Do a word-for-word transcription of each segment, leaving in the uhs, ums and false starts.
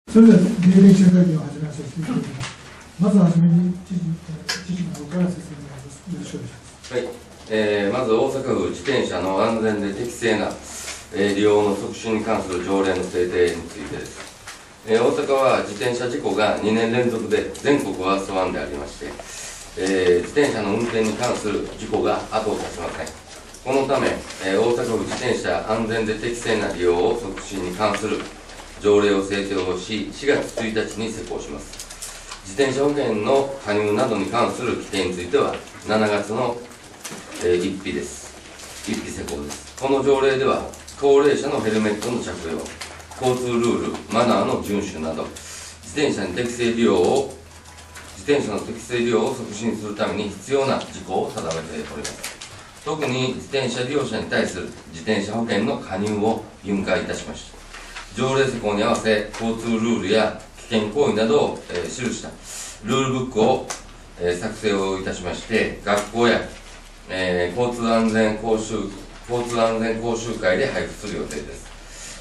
それでは定例記者会見を始めさせていただきます。まずはじめに知事、知事の方から説明をよろしくお願いします。 はい、えー、まず大阪府自転車の安全で適正な、えー、利用の促進に関する条例の制定についてです。えー、大阪は自転車事故がにねん連続で全国ワーストワンでありまして、えー、自転車の運転に関する事故が後を絶ちません。このため、えー、大阪府自転車安全で適正な利用を促進に関する条例を制定をし、しがつついたちに施行します。自転車保険の加入などに関する規定については、しちがつの、えー、いち日です。いち日施行です。この条例では、高齢者のヘルメットの着用、交通ルール、マナーの遵守など、自転車に適正利用を、自転車の適正利用を促進するために必要な事項を定めております。特に自転車利用者に対する自転車保険の加入を義務化いたしました。条例施行に合わせ、交通ルールや危険行為などを、えー、記したルールブックを、えー、作成をいたしまして、学校や、えー、交通安全講習交通安全講習会で配布する予定です。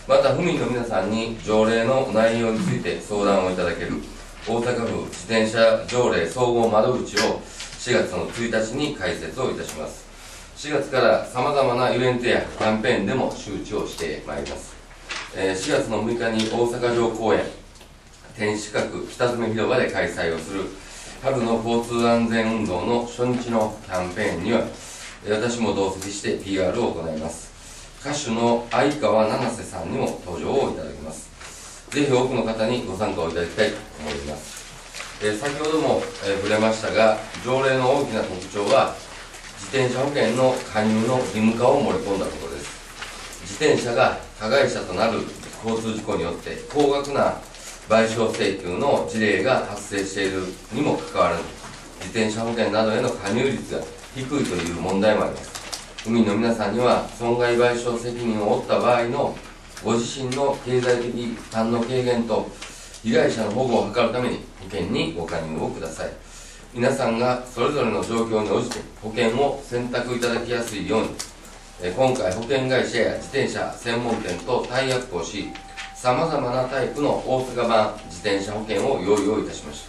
また、府民の皆さんに条例の内容について相談をいただける大阪府自転車条例総合窓口をしがつのついたちに開設をいたします。しがつからさまざまなイベントやキャンペーンでも周知をしてまいります。しがつのむいかに大阪城公園天守閣北詰広場で開催をする春の交通安全運動の初日のキャンペーンには、私も同席して ピーアール を行います。歌手の相川七瀬さんにも登場をいただきます。ぜひ多くの方にご参加をいただきたいと思います。えー、先ほども、えー、触れましたが、条例の大きな特徴は自転車保険の加入の義務化を盛り込んだことです。自転車が加害者となる交通事故によって高額な賠償請求の事例が発生しているにもかかわらず、自転車保険などへの加入率が低いという問題もあります。府民の皆さんには損害賠償責任を負った場合のご自身の経済的負担の軽減と被害者の保護を図るために保険にご加入をください。皆さんがそれぞれの状況に応じて保険を選択いただきやすいように、今回保険会社や自転車専門店とタイアップをし、さまざまなタイプの大阪版自転車保険を用意をいたしました。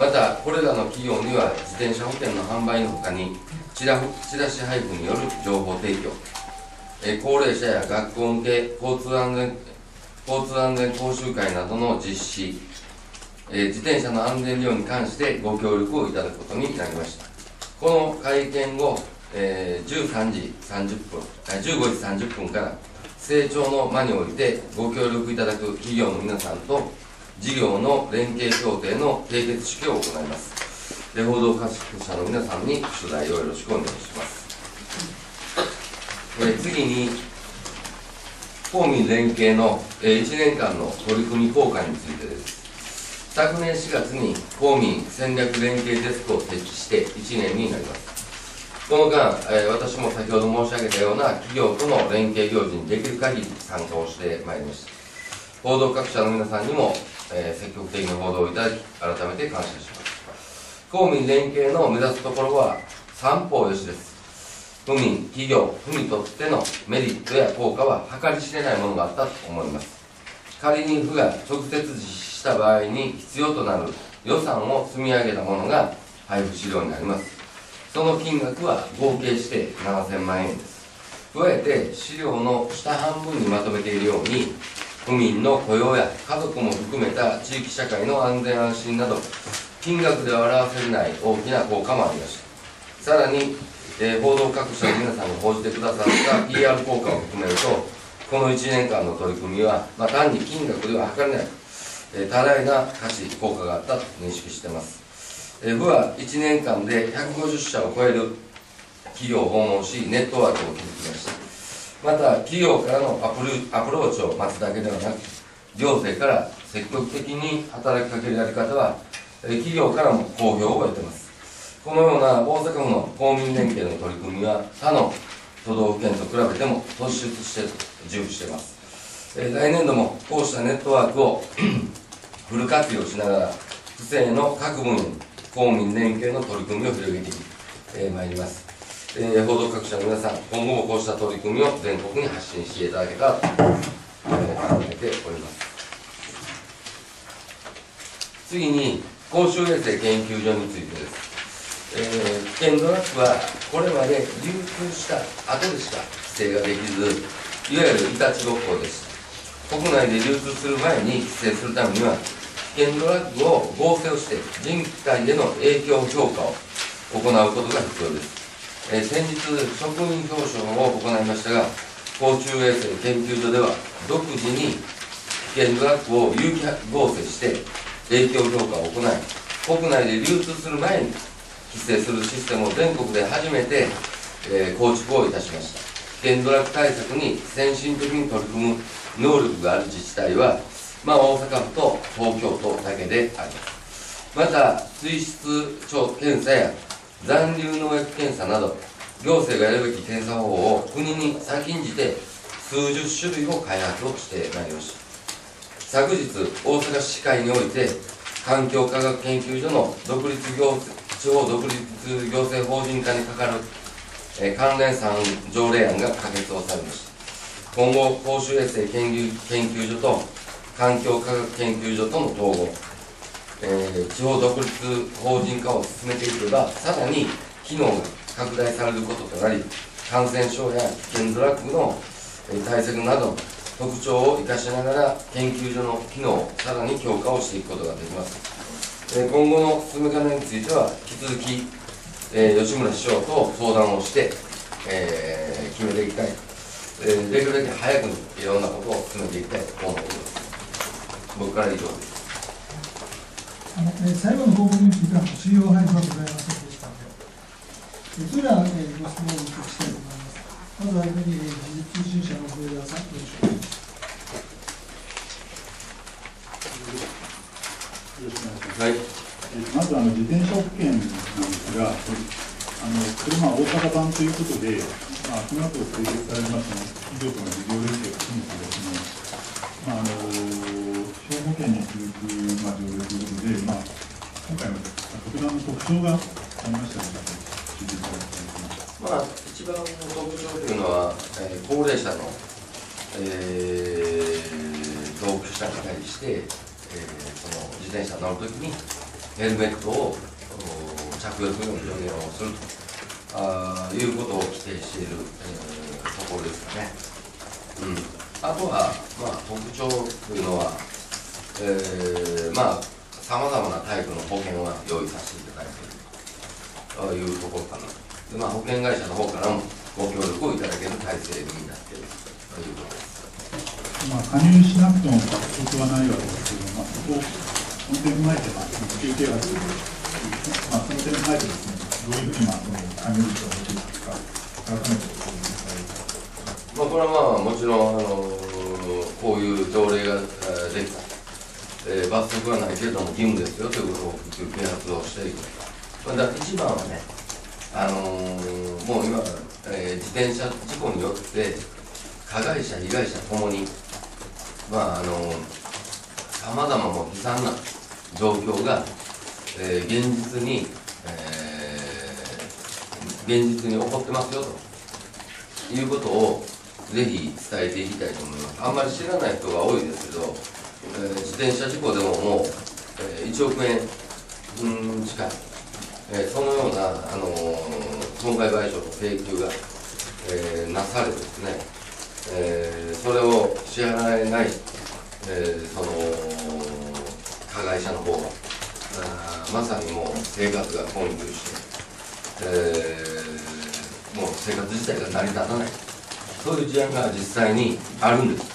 また、これらの企業には自転車保険の販売のほかにチラチラシ配布による情報提供、高齢者や学校向け交通安全交通安全講習会などの実施、自転車の安全利用に関してご協力をいただくことになりました。この会見後、えー、じゅうさんじさんじゅっぷん、じゅうごじさんじゅっぷんから成長の間においてご協力いただく企業の皆さんと事業の連携協定の締結式を行います。で報道各社の皆さんに取材をよろしくお願いします。えー、次に公民連携の、えー、いちねんかんの取り組み効果についてです。昨年しがつに公民戦略連携デスクを設置していちねんになります。この間、えー、私も先ほど申し上げたような企業との連携行事にできる限り参加をしてまいりました。報道各社の皆さんにも、えー、積極的に報道いただき、改めて感謝します。公民連携の目指すところは三方よしです。府民、企業、府にとってのメリットや効果は計り知れないものがあったと思います。仮に府が直接実施した場合に必要となる予算を積み上げたものが配布資料になります。その金額は合計してななせんまんえんです。加えて資料の下半分にまとめているように、府民の雇用や家族も含めた地域社会の安全安心など、金額では表せない大きな効果もありました。さらに、えー、報道各社の皆さんが報じてくださった ピーアール 効果を含めると、このいちねんかんの取り組みは、まあ、単に金額では測れない、えー、多大な価値、効果があったと認識しています。府はいちねんかんでひゃくごじゅっしゃを超える企業を訪問し、ネットワークを築きました。また、企業からのアプアプローチを待つだけではなく、行政から積極的に働きかけるやり方は、企業からも好評を得ています。このような大阪府の公民連携の取り組みは、他の都道府県と比べても突出して重視しています。来年度もこうしたネットワークをフル活用しながら、府政の各分野に公民連携の取り組みを広げてまいります。えー、報道各社の皆さん、今後もこうした取り組みを全国に発信していただけたらと、えー、考えております。 次に公衆衛生研究所についてです。えー、危険ドラッグはこれまで流通した後でしか規制ができず、いわゆるいたちごっこです。国内で流通する前に規制するためには、危険ドラッグを合成をして人体への影響評価を行うことが必要です。えー、先日、職員表彰を行いましたが、公衆衛生研究所では独自に危険ドラッグを有機合成して影響評価を行い、国内で流通する前に規制するシステムを全国で初めて、えー、構築をいたしました。危険ドラッグ対策に先進的に取り組む能力がある自治体は、まあ、大阪府と東京都だけであります。また、水質検査や残留農薬検査など、行政がやるべき検査方法を国に先んじて数十種類を開発をしてまいりました。昨日、大阪市会において、環境科学研究所の独立行地方独立行政法人化にかかる、えー、関連さん条例案が可決をされました。今後、公衆衛生研究研究所と環境科学研究所との統合、えー、地方独立法人化を進めていけば、さらに機能が拡大されることとなり、感染症や危険ドラッグの対策などの特徴を生かしながら、研究所の機能をさらに強化をしていくことができます。今後の進め方については、引き続き、えー、吉村市長と相談をして、えー、決めていきたい、えー、できるだけ早くにいろんなことを進めていきたいと思っています。僕から以上です。 あのえー、最後の報告については、資料配布はございませんでしたので、えー、それでは、えー、ご質問をお聞きしたいと思います。まずはじめに、えー、時事通信社の上田さん、よろしくお願いします。 はい、まずあの自転車保険なんですが、あの車は大阪版ということで、まあ、この後制定されました企業との事業連携を含めてですね、まあ、あの司法保険に続く、まあ、条例ということで、まあ、今回の特段の特徴がありましたので、聞いていただきたいと思います。 まあ、一番の特徴というのは、えー、高齢者の、えー、同居者に対して、えー、その自転車に乗るときにヘルメットを着用するように助言をするとあいうことを規定している、えー、ところですかね。うん、あとは、まあ、特徴というのは、えー、まあ、さまざまなタイプの保険は用意させていただいているというところかな。で、まあ、保険会社の方からもご協力をいただける体制になっているということです。 まあ、加入しなくても罰則はないわけですけど、まあ、そこをその点踏まえて、まあ、休憩がする、まあ、その点踏まえてですね、どういうふうに、まあ、その加入率を見ていくか、改めてご説明ください。 まあ、これはまあもちろん、あのー、こういう条例ができた、えー、罰則はないけれども義務ですよということを啓発をしていく。まあ、だから一番はね、あのー、もう今、えー、自転車事故によって加害者、被害者ともに、まああのさまざまも悲惨な状況が、えー、現実に、えー、現実に起こってますよということをぜひ伝えていきたいと思います。あんまり知らない人が多いですけど、えー、自転車事故でももう、えー、いちおくえんうん近い、えー、そのような、あのー、損害賠償の請求が、えー、なされてですね、えー、それを支払えない、えー、その加害者の方はまさにもう生活が困窮して、えー、もう生活自体が成り立たない、そういう事案が実際にあるんです。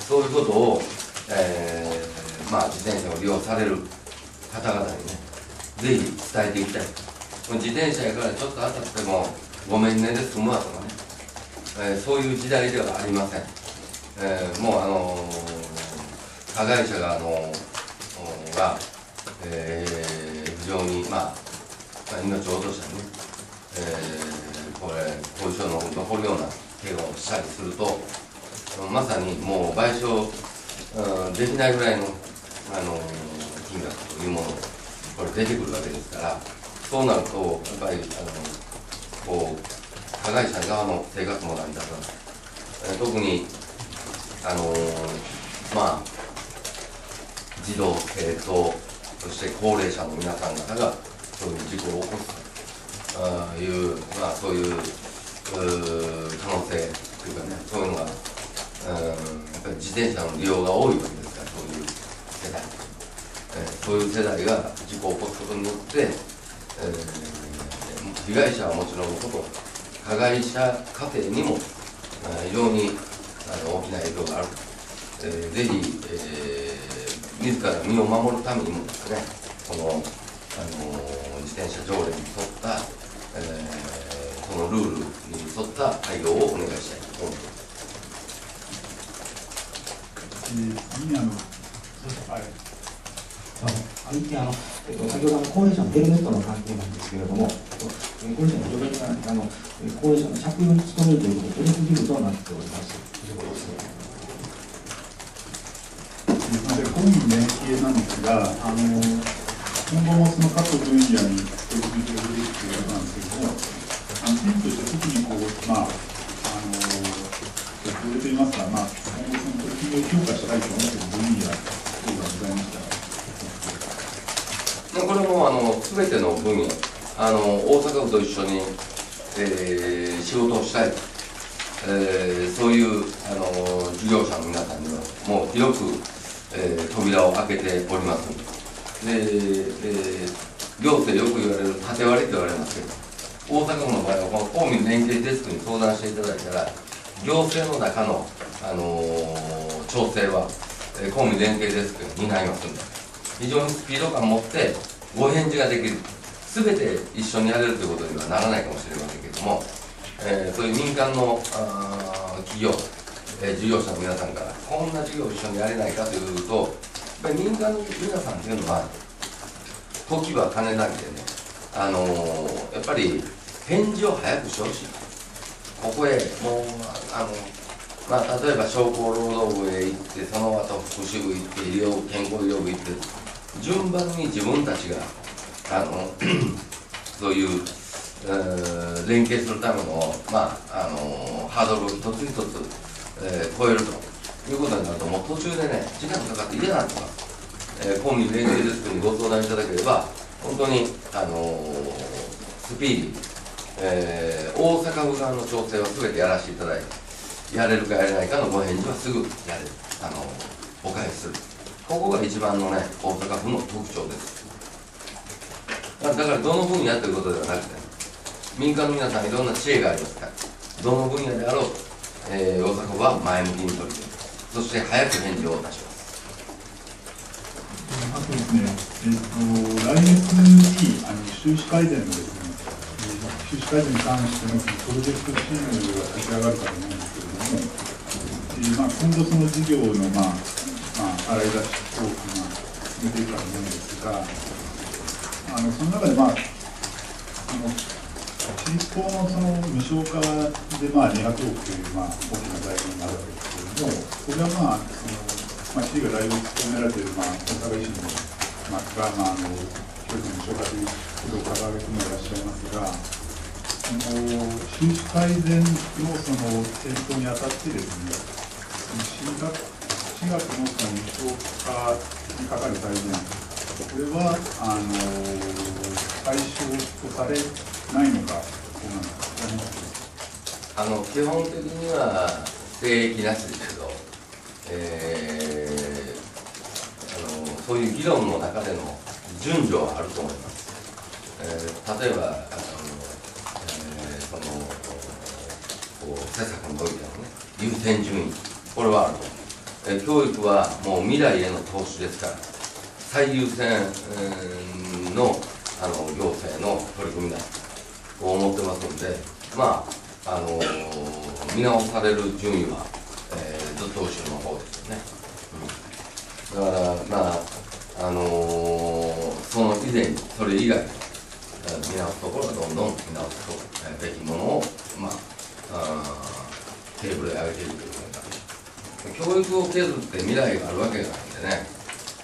そういうことを、えーまあ、自転車を利用される方々にね、ぜひ伝えていきたい。自転車やからちょっと当たってもごめんねで済むわとかね、えー、そういう時代ではありません。えー、もうあのー、加害者が、あのー、が、えー、非常に、まあ、命を落としたりね、えー、これ後遺症の残るような怪我をしたりすると、まさにもう賠償、うん、できないぐらいの、あのー、金額というものこれ出てくるわけですから、そうなるとやっぱり、あのこう加害者側の生活も成り立たない、えー、特にあのー、まあ児童、生徒、 そして高齢者の皆さん方がそういう事故を起こすという、まあ、そういう可能性というかね、そういうのが、うん、やっぱり自転車の利用が多いわけですから、そういう世代、えー、そういう世代が事故を起こすことによって、えー、被害者はもちろんのこと、加害者家庭にも非常にあの大きな影響がある、えー、ぜひ、えー、自ら身を守るためにもですね、この、あのー、自転車条例に沿った、えー、そのルールに沿った対応をお願いしたいと思います。 えー、次にあの、はい。 あのあのえっと、先ほどの高齢者のヘルメットの関係なんですけれども、えー、高齢者の除外があの高齢者の着用に努めるということで、努力義務となっております。 公民連携なんですが、あの今後もその各分野に取り組みていくべきということなんですけれども、あの点として特にこう、まあ、あの特例といいますか、まあ、今後その取り組みを強化したいと思っている分野等がございましたら。 これもあの全ての分野、あの大阪府と一緒に、えー、仕事をしたい、えー、そういうあの事業者の皆さんにはもう広く、えー、扉を開けております。で、えー、行政よく言われる縦割りと言われますけど、大阪府の場合はこの公民連携デスクに相談していただいたら、行政の中の、あのー、調整は、えー、公民連携デスクが担いますので、非常にスピード感を持ってご返事ができる、すべて一緒にやれるということにはならないかもしれませんけれども、えー、そういう民間の企業、えー、事業者の皆さんから、こんな事業を一緒にやれないかというと、やっぱり民間の皆さんというのは、時は金なりでね、あのー、やっぱり返事を早くしてほしい。ここへもうあのまあ、例えば商工労働部へ行って、その後福祉部行って、医療健康医療部行って、順番に自分たちがあのそういう、えー、連携するための、まあ、あのハードルを一つ一つ、えー、超えるということになると、もう途中でね、時間かかって嫌なんとか、えー、公民連携デスクにご相談いただければ、本当に、あのスピーディー、えー、大阪府側の調整はすべてやらせていただいて、やれるかやれないかのご返事はすぐやれる、あのお返しする、ここが一番のね、大阪府の特徴です。だからどの分野ということではなくて、民間の皆さんいろんな知恵がありますから、どの分野であろうと、えー、大阪府は前向きに取り組む、そして早く返事を出します。 あとですね、えー、と来月にあの収支改善のですね、収支改善に関してのプロジェクトチームが立ち上がるかと思うんですけれども、えーまあ、今後その事業の、まあまあ、洗い出しを、まあ、進めていくかと思うんですが、あのその中で、まあ、あの地方のその無償化で、まあ、にひゃくおくという、まあ、大きな財源があるわけですけれども、これは、まあ、そのまあ、知事がだいぶ務められている、まあ、大阪維新の、まあ、が、まあ、あの教育の無償化ということを掲げてもいらっしゃいますが、その収支改善のその検討にあたってですね、しがつのその無償化にかかる財源、これはあの対象とされないのか、そうなんですか。 あの基本的には聖域なしですけど、えー、あのそういう議論の中での順序はあると思います。えー、例えばあの、えー、そのこう施策においてのね、優先順位、これはあると思います。えー、教育はもう未来への投資ですから、最優先、えー、のあの行政の取り組みだと思ってますので、まああの見直される順位は、えー、ずっと後ろの方ですよね。うん、だからまああのー、その以前にそれ以外に見直すところはどんどん見直すと、えー、べきものをまああテーブルへ上げていくということになる。教育を削って未来があるわけがないんでね。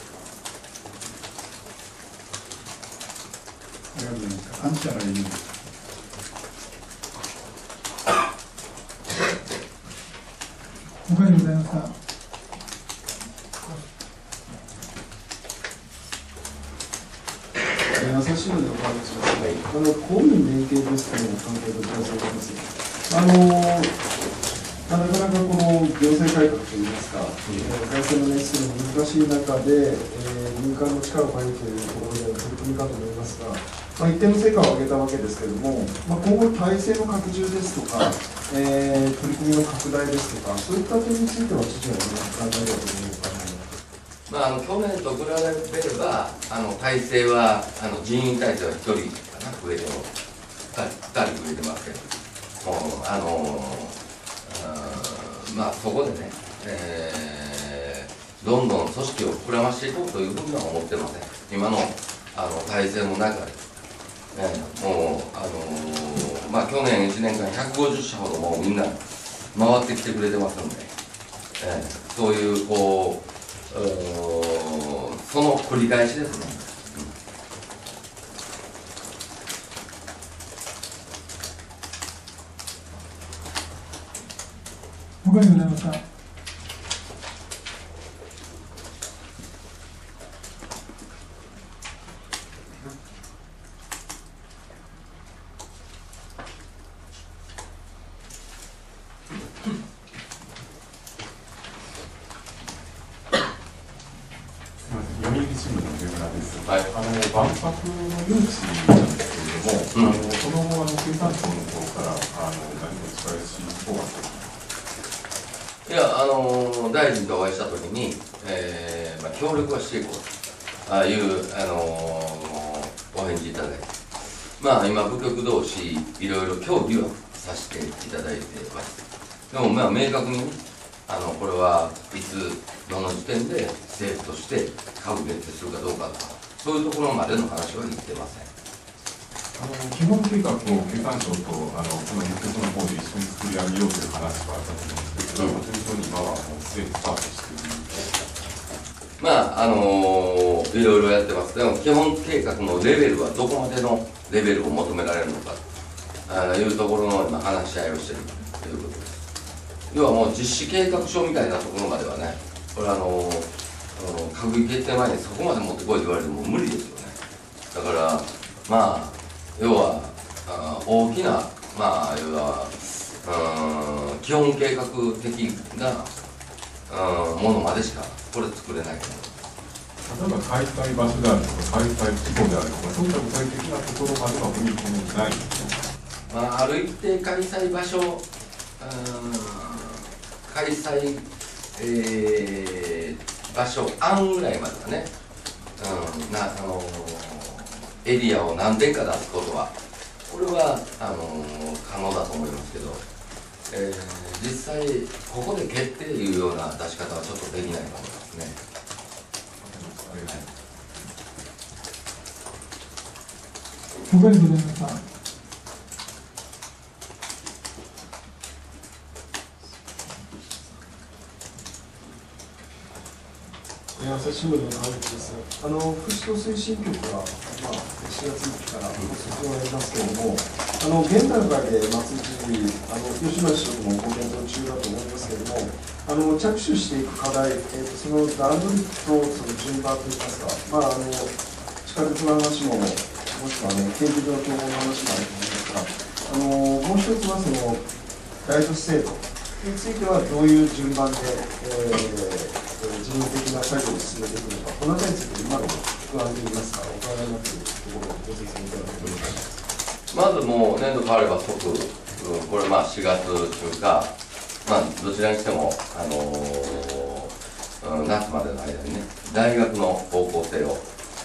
ありがとうございます。感謝がいいです。 他にございますか。 朝日新聞の川口です。あの公民連携デスクの関係とお知らせをします。あのまあ、なかなかこの行政改革といいますか、改正の熱する難しい中で、えー、民間の力を借りるというところでの取り組みかと思いますが、まあ、一定の成果を上げたわけですけれども、まあ、今後、体制の拡充ですとか、えー、取り組みの拡大ですとか、そういった点については、知事はどのように考えられるというか。 まあ、あの去年と比べれば、あの体制はあの人員体制はひとりかな、増えても、ふたり増えてますけど、もうあのまあ、そこでね、えー、どんどん組織を膨らましていこうというふうには思ってません。今のあの体制の中で、えー、もう、あのーまあ、去年いちねんかんひゃくごじゅっしゃほどもうみんな回ってきてくれてますので、えー、そういうこう、うその繰り返しですね。 他にございますか。 読売新聞の上村です。 はい、 あの万博の誘致なんですけれども、うん、あのその後あの経産省の方からあの何か使いし方があった。 いや、あのー、大臣とお会いしたときに、えーまあ、協力はしていこうとあいう、あのー、お返事いただいて、まあ、今、部局同士、いろいろ協議はさせていただいてます。でも、まあ、明確にね、あのこれはいつ、どの時点で政府として株限定するかどうかとか、そういうところまでの話は言ってません。 あの基本計画を経産省とあのこの輸血の方で一緒に作り上げようという話があったと思うんですけど、本当に今はもうすでにスタートしている。 まああのー、いろいろやってます。でも基本計画のレベルはどこまでのレベルを求められるのかというところの今話し合いをしているということです。要はもう実施計画書みたいなところまではね、これはあのー、閣議決定前にそこまで持ってこいと言われても無理ですよね。だからまあ要はあ大きなまあ要はうん基本計画的なうんものまでしかこれ作れないと思う。 例えば開催場所であるとか開催規模であるとかそういった具体的なところまでは踏み込んでないんですか。 まあ、ある一定開催場所、うん開催、えー、場所案ぐらいまではね、うんなあのエリアを何点か出すことはこれはあの可能だと思いますけど、えー、実際ここで決定いうような出し方はちょっとできないと思いますね。 他にございますか。 朝日新聞の川口です。あの福祉と推進局が、まあ、しがついっかから卒業をやりますけれども、あの現段階で松井知事、あの吉村市長もご検討中だと思いますけれども、あの着手していく課題、えー、とその段取りとその順番といいますか、まあ、あの地下鉄の話も、もしくは、ね、研究所の競合の話もあると思いますが、あのもう一つはその大都市制度についてはどういう順番で、えー人為的な作業を進めていくのか、この辺りについて今の不安といいますか、お考えになっているところをご説明いただければと思います。 まずもう年度変われば即、うん、これまあしがつ中か、まあ、どちらにしても、あのーうん、夏までの間にね、大学の方向性を、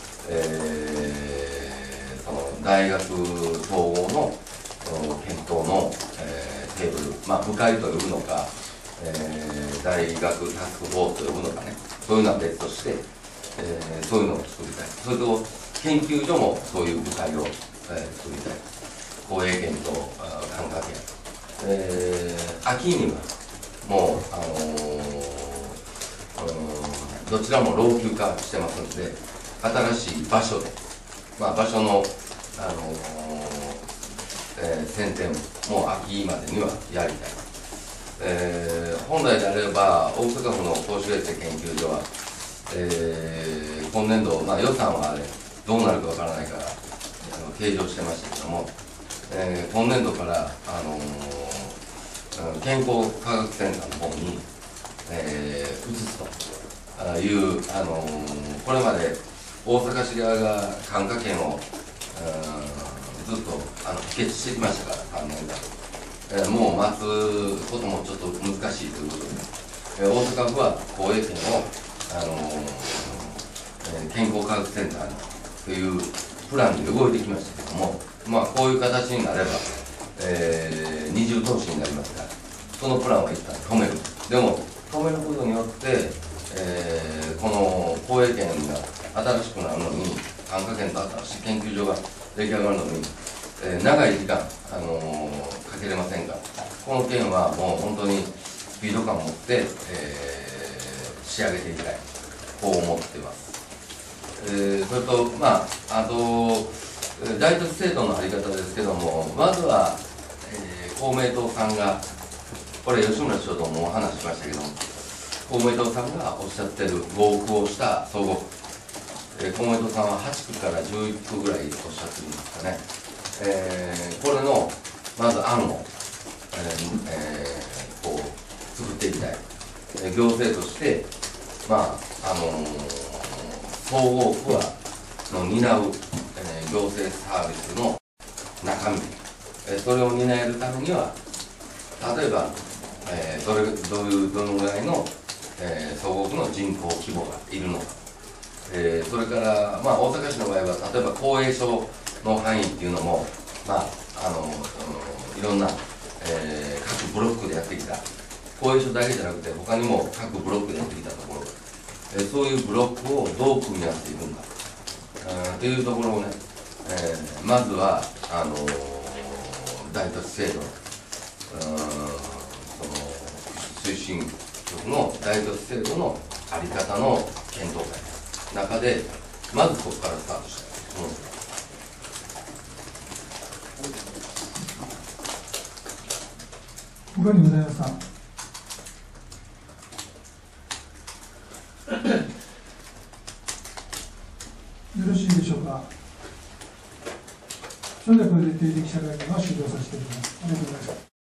えー、その大学統合の検討の、えー、テーブル、まあ、部会と呼ぶのか、えー、大学タスクフォースと呼ぶのかね、そういうのは別として、えー、そういうのを作りたい。それと研究所もそういう部会を、えー、作りたい。公営研と管轄権、えー、秋にはもう、あのー、どちらも老朽化してますので、新しい場所で、まあ、場所の、あのーえー、選定も秋までにはやりたい。えー、本来であれば大阪府の公衆衛生研究所は、えー、今年度、まあ、予算はあれどうなるかわからないからあの計上してましたけども、えー、今年度から、あのー、健康科学センターの方に、えー、移すという、あのー、これまで大阪市側が管轄権をずっとあの否決してきましたから、さんねんかん、えー、もう待つこともちょっと難しいということで、えー、大阪府は公営権を、あのーえー、健康科学センターにというプランで動いてきましたけども、まあ、こういう形になれば、えー、二重投資になりますから、そのプランは一旦止める。でも止めることによって、えー、この公営権が新しくなるのに、管轄権と新しい研究所が出来上がるのに、えー、長い時間、あのー、かけれませんが、この件はもう本当にスピード感を持って、えー、仕上げていきたい、こう思っています。えー、それと、まあ、あと、大卒制度の在り方ですけども、まずは、えー、公明党さんが、これ、吉村市長ともお話ししましたけども、公明党さんがおっしゃってる合区をした総合区、えー、公明党さんははちくからじゅういっくぐらいおっしゃってるんですかね、えー、これのまず案を、えーえー、こう作っていきたい、えー、行政として、まああのー総合区はの担う、えー、行政サービスの中身、えー、それを担えるためには、例えば、えー、どれどういうどのぐらいの、えー、総合区の人口規模がいるのか、えー、それから、まあ、大阪市の場合は、例えば公営所の範囲っていうのも、まあ、あのいろんな、えー、各ブロックでやってきた、公営所だけじゃなくて、他にも各ブロックでやってきたところ、えー、そういうブロックをどう組み合わせていくんだというところをね、えー、まずはあのー、大都市制度、その推進局の大都市制度の在り方の検討会の中で、まずそこからスタートしたいと思っています。 他にございますか。よろしいでしょうか。それではこれで定例記者会見は終了させていただきます。ありがとうございました。